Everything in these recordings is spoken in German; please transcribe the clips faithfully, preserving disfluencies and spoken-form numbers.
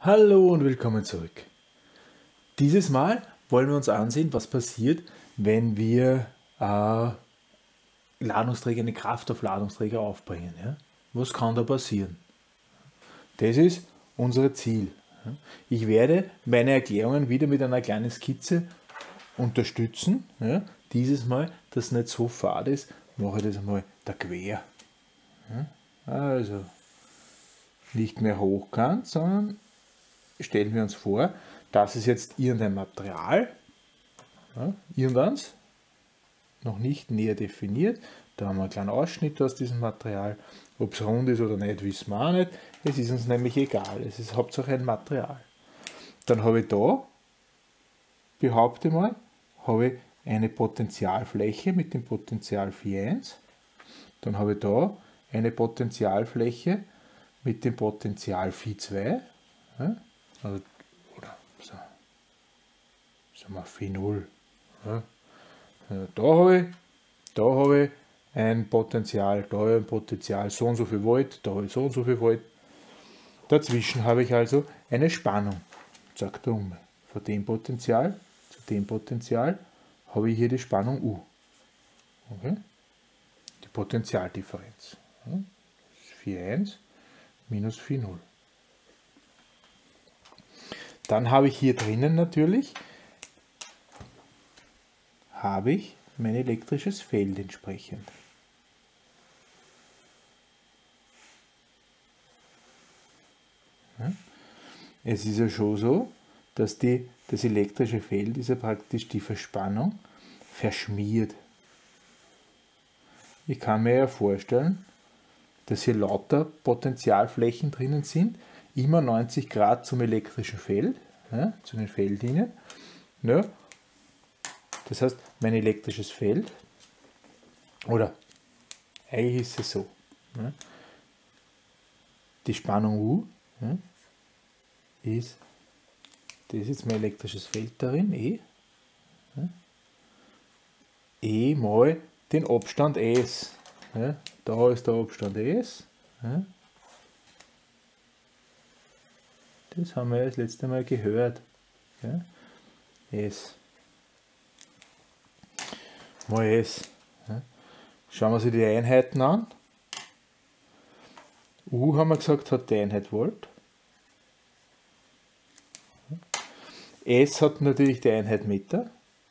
Hallo und willkommen zurück. Dieses Mal wollen wir uns ansehen, was passiert, wenn wir äh, Ladungsträger, eine Kraft auf Ladungsträger aufbringen. Ja? Was kann da passieren? Das ist unser Ziel. Ich werde meine Erklärungen wieder mit einer kleinen Skizze unterstützen. Ja? Dieses Mal, dass es nicht so fad ist, mache ich das einmal da quer. Ja? Also nicht mehr hochkant, sondern stellen wir uns vor, das ist jetzt irgendein Material, ja, irgendwas, noch nicht näher definiert. Da haben wir einen kleinen Ausschnitt aus diesem Material. Ob es rund ist oder nicht, wissen wir auch nicht. Es ist uns nämlich egal. Es ist hauptsächlich ein Material. Dann habe ich da, behaupte mal, habe ich eine Potentialfläche mit dem Potential vier Komma eins. Dann habe ich da eine Potentialfläche mit dem Potential vier Komma zwei. Ja, also, oder so, sagen wir vier Komma null. Ja. Da habe ich, da habe ich ein Potential, da habe ich ein Potential so und so viel Volt, da habe ich so und so viel Volt. Dazwischen habe ich also eine Spannung. Zack, da um. Von dem Potential zu dem Potential habe ich hier die Spannung U. Okay. Die Potentialdifferenz. Ja. vier Komma eins minus vier Komma null. Dann habe ich hier drinnen natürlich habe ich mein elektrisches Feld entsprechend. Ja. Es ist ja schon so, dass die, das elektrische Feld ist ja praktisch die Verspannung verschmiert. Ich kann mir ja vorstellen, dass hier lauter Potentialflächen drinnen sind, immer neunzig Grad zum elektrischen Feld, ja, zu den Feldlinien. Ja. Das heißt, mein elektrisches Feld, oder eigentlich ist es so, ja, die Spannung U ja, ist, das ist jetzt mein elektrisches Feld darin, E, ja, E mal den Abstand S. Ja, da ist der Abstand S. Ja. Das haben wir ja das letzte Mal gehört. Ja. S. Mal S. Ja. Schauen wir uns die Einheiten an. U haben wir gesagt, hat die Einheit Volt. S hat natürlich die Einheit Meter.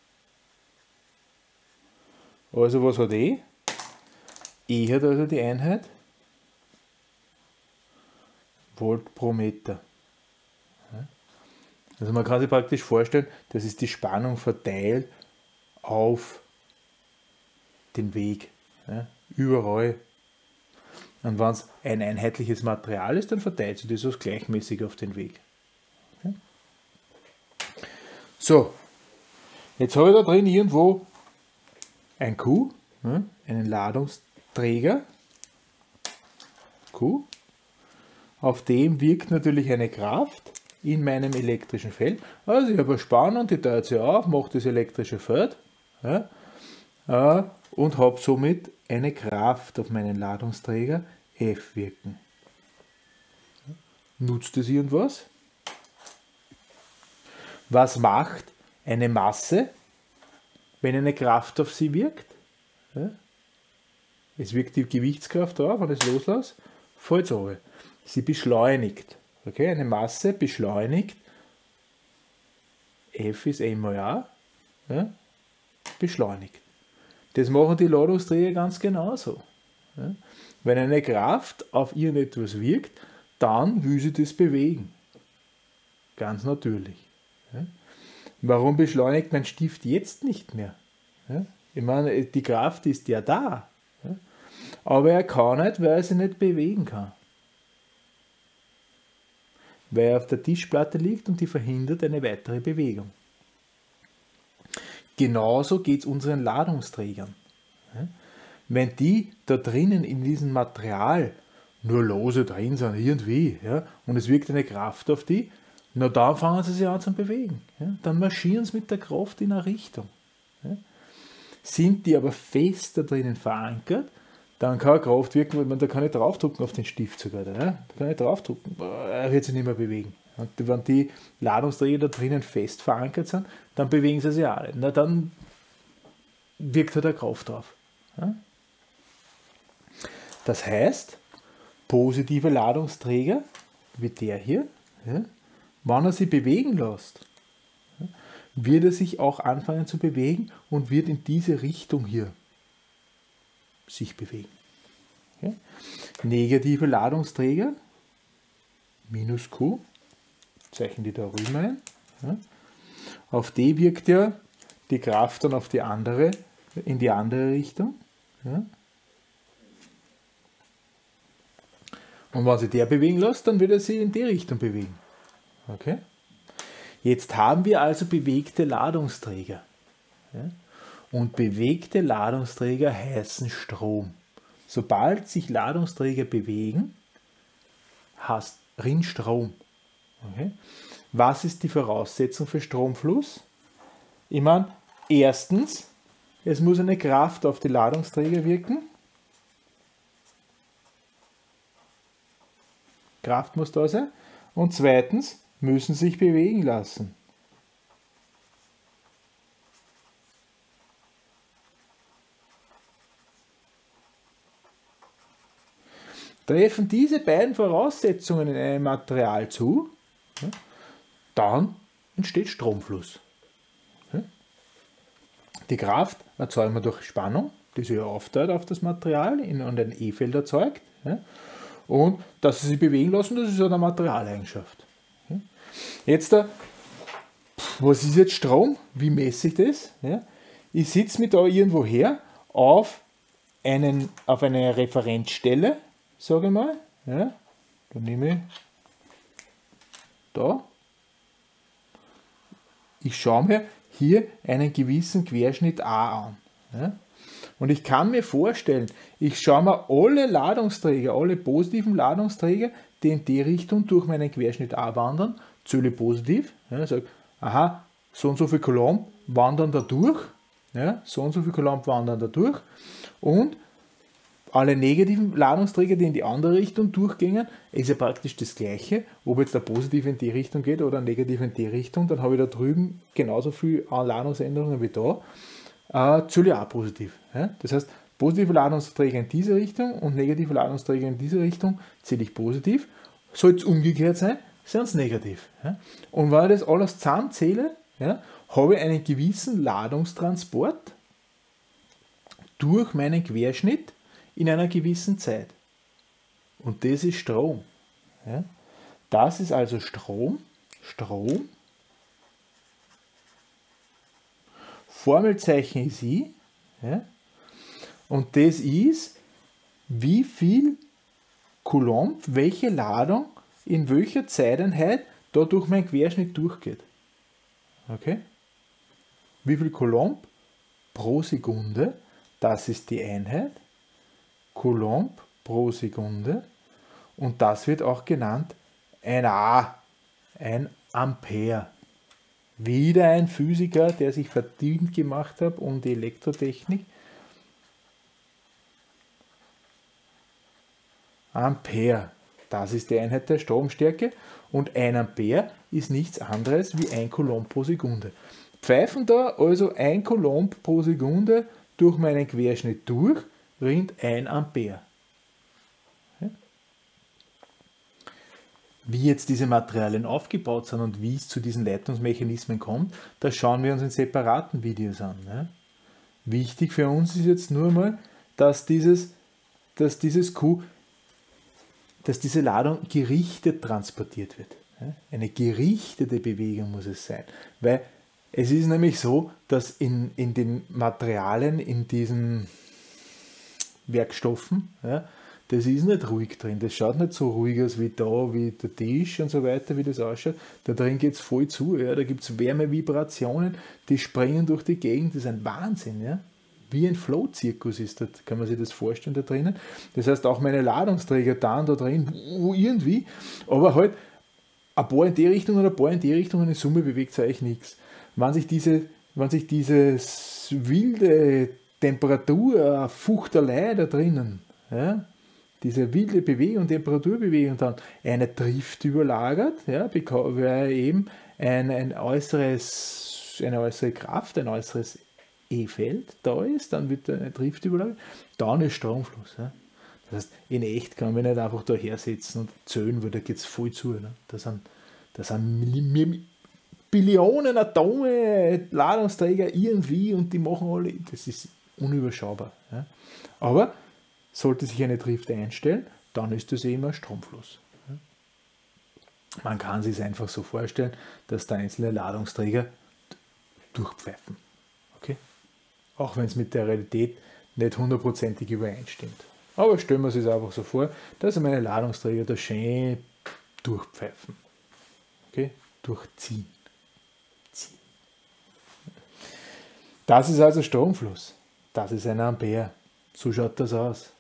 Also was hat E? E hat also die Einheit Volt pro Meter. Also man kann sich praktisch vorstellen, das ist die Spannung verteilt auf den Weg. Ja, überall. Und wenn es ein einheitliches Material ist, dann verteilt sich das auch gleichmäßig auf den Weg. Okay. So, jetzt habe ich da drin irgendwo ein Q, ja, einen Ladungsträger, Q, auf dem wirkt natürlich eine Kraft in meinem elektrischen Feld. Also ich habe eine Spannung, die teilt sich auf, macht das elektrische Feld, ja, äh, und habe somit eine Kraft auf meinen Ladungsträger F wirken. Nutzt es irgendwas? Was macht eine Masse, wenn eine Kraft auf sie wirkt? Ja, es wirkt die Gewichtskraft auf, wenn ich es loslasse, fällt es runter. Sie beschleunigt. Okay, eine Masse beschleunigt, F ist m mal a, ja, beschleunigt. Das machen die Ladungsträger ganz genauso. Ja. Wenn eine Kraft auf irgendetwas wirkt, dann will sie das bewegen. Ganz natürlich. Ja. Warum beschleunigt mein Stift jetzt nicht mehr? Ja. Ich meine, die Kraft ist ja da, ja. Aber er kann nicht, weil er sie nicht bewegen kann. Weil er auf der Tischplatte liegt und die verhindert eine weitere Bewegung. Genauso geht es unseren Ladungsträgern. Wenn die da drinnen in diesem Material nur lose drin sind, irgendwie, ja, und es wirkt eine Kraft auf die, na dann fangen sie sich an zu bewegen. Ja, dann marschieren sie mit der Kraft in eine Richtung. Ja. Sind die aber fest da drinnen verankert, dann kann eine Kraft wirken, weil man da kann ich draufdrücken auf den Stift sogar. Da, ja? Da kann ich draufdrücken, er wird sich nicht mehr bewegen. Und wenn die Ladungsträger da drinnen fest verankert sind, dann bewegen sie sich auch nicht. Na, dann wirkt halt eine Kraft drauf. Ja? Das heißt, positive Ladungsträger, wie der hier, ja, wenn er sich bewegen lässt, ja, wird er sich auch anfangen zu bewegen und wird in diese Richtung hier sich bewegen. Okay? Negative Ladungsträger, minus Q, zeichnen die da rüben ein. Ja. Auf die wirkt ja die Kraft dann auf die andere, in die andere Richtung. Ja. Und wenn sich der bewegen lässt, dann wird er sich in die Richtung bewegen. Okay? Jetzt haben wir also bewegte Ladungsträger. Ja. Und bewegte Ladungsträger heißen Strom. Sobald sich Ladungsträger bewegen, hast rinnt Strom. Okay. Was ist die Voraussetzung für Stromfluss? Ich meine, erstens, es muss eine Kraft auf die Ladungsträger wirken. Kraft muss da sein. Und zweitens, müssen sich bewegen lassen. Treffen diese beiden Voraussetzungen in einem Material zu, dann entsteht Stromfluss. Die Kraft erzeugen wir durch Spannung, die sich aufteilt auf das Material und ein E-Feld erzeugt. Und dass sie sich bewegen lassen, das ist ja eine Materialeigenschaft. Jetzt, was ist jetzt Strom? Wie messe ich das? Ich sitze mich da irgendwo her auf, einen, auf eine Referenzstelle, sage ich mal. Ja, dann nehme ich da. Ich schaue mir hier einen gewissen Querschnitt A an. Ja. Und ich kann mir vorstellen, ich schaue mir alle Ladungsträger, alle positiven Ladungsträger, die in die Richtung durch meinen Querschnitt A wandern, zähle positiv. Ja, sage, aha, so und so viel Coulomb wandern da durch. Ja, so und so viel Coulomb wandern da durch. Und alle negativen Ladungsträger, die in die andere Richtung durchgehen, ist ja praktisch das Gleiche. Ob jetzt der positive in die Richtung geht oder ein negativ in die Richtung, dann habe ich da drüben genauso viel Ladungsänderungen wie da. Äh, zähle ich auch positiv. Ja? Das heißt, positive Ladungsträger in diese Richtung und negative Ladungsträger in diese Richtung zähle ich positiv. Soll es umgekehrt sein, sind es negativ. Ja? Und wenn ich das alles zusammenzähle, ja, habe ich einen gewissen Ladungstransport durch meinen Querschnitt in einer gewissen Zeit. Und das ist Strom. Ja? Das ist also Strom. Strom. Formelzeichen ist I. Ja? Und das ist, wie viel Coulomb, welche Ladung in welcher Zeiteinheit da durch meinen Querschnitt durchgeht. Okay? Wie viel Coulomb pro Sekunde, das ist die Einheit. Coulomb pro Sekunde, und das wird auch genannt ein A, ein Ampere. Wieder ein Physiker, der sich verdient gemacht hat um die Elektrotechnik. Ampere, das ist die Einheit der Stromstärke, und ein Ampere ist nichts anderes wie ein Coulomb pro Sekunde. Pfeifen da also ein Coulomb pro Sekunde durch meinen Querschnitt durch, rinnt ein Ampere. Wie jetzt diese Materialien aufgebaut sind und wie es zu diesen Leitungsmechanismen kommt, das schauen wir uns in separaten Videos an. Wichtig für uns ist jetzt nur mal, dass dieses, dass dieses Q, dass diese Ladung gerichtet transportiert wird. Eine gerichtete Bewegung muss es sein, weil es ist nämlich so, dass in, in den Materialien, in diesen Werkstoffen, ja, das ist nicht ruhig drin, das schaut nicht so ruhig aus wie da, wie der Tisch und so weiter, wie das ausschaut. Da drin geht es voll zu, ja, da gibt es Wärmevibrationen, die springen durch die Gegend, das ist ein Wahnsinn. Ja. Wie ein Flow-Zirkus ist das, kann man sich das vorstellen da drinnen. Das heißt, auch meine Ladungsträger da, da drin, irgendwie, aber halt ein paar in die Richtung und ein paar in die Richtung und in Summe bewegt es eigentlich nichts. Wenn sich diese, wenn sich dieses wilde Temperatur, Fuchterlei da drinnen, ja, diese wilde Bewegung, Temperaturbewegung dann eine Drift überlagert, ja, weil eben ein, ein äußeres, eine äußere Kraft, ein äußeres E-Feld da ist, dann wird eine Drift überlagert, dann ist Stromfluss. Ja. Das heißt, in echt kann man nicht einfach da hersetzen und zählen, weil da geht es voll zu. Ne. Da sind, da sind Billionen Atome, Ladungsträger irgendwie und die machen alle, das ist unüberschaubar. Ja. Aber sollte sich eine Drift einstellen, dann ist das eben ein Stromfluss. Man kann sich es einfach so vorstellen, dass der einzelne Ladungsträger durchpfeifen. Okay? Auch wenn es mit der Realität nicht hundertprozentig übereinstimmt. Aber stellen wir uns es einfach so vor, dass meine Ladungsträger da schön durchpfeifen. Okay? Durchziehen. Ziehen. Das ist also Stromfluss. Das ist ein Ampere. So schaut das aus.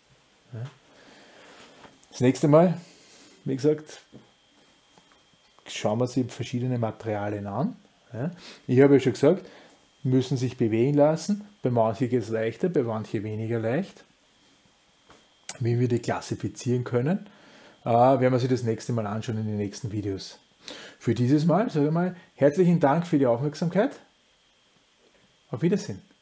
Das nächste Mal, wie gesagt, schauen wir sich verschiedene Materialien an. Ich habe ja schon gesagt, müssen sich bewegen lassen. Bei manchen geht es leichter, bei manchen weniger leicht. Wie wir die klassifizieren können, werden wir sich das nächste Mal anschauen in den nächsten Videos. Für dieses Mal sage ich mal herzlichen Dank für die Aufmerksamkeit. Auf Wiedersehen.